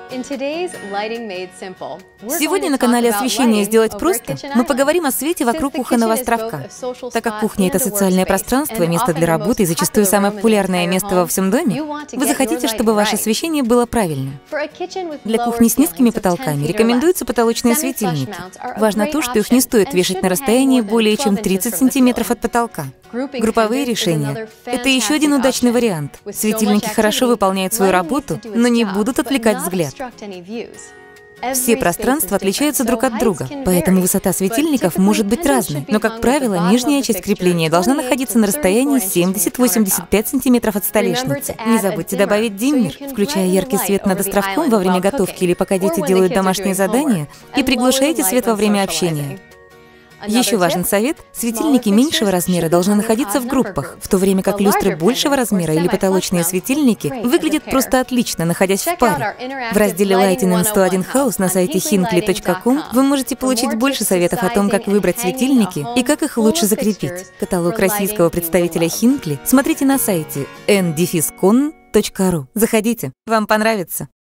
Сегодня на канале «Освещение сделать просто» мы поговорим о свете вокруг кухонного островка. Так как кухня — это социальное пространство, место для работы и зачастую самое популярное место во всем доме, вы захотите, чтобы ваше освещение было правильным. Для кухни с низкими потолками рекомендуются потолочные светильники. Важно то, что их не стоит вешать на расстоянии более чем 30 сантиметров от потолка. Групповые решения — это еще один удачный вариант. Светильники хорошо выполняют свою работу, но не будут отвлекать взгляд. Все пространства отличаются друг от друга, поэтому высота светильников может быть разной, но, как правило, нижняя часть крепления должна находиться на расстоянии 70-85 сантиметров от столешницы. Не забудьте добавить диммер, включая яркий свет над островком во время готовки или пока дети делают домашние задания, и приглушайте свет во время общения. Еще важен совет – светильники меньшего размера должны находиться в группах, в то время как люстры большего размера или потолочные светильники выглядят просто отлично, находясь в паре. В разделе Lighting in 101 House на сайте hinckley.com вы можете получить больше советов о том, как выбрать светильники и как их лучше закрепить. Каталог российского представителя Hinckley смотрите на сайте n-con.ru. Заходите, вам понравится.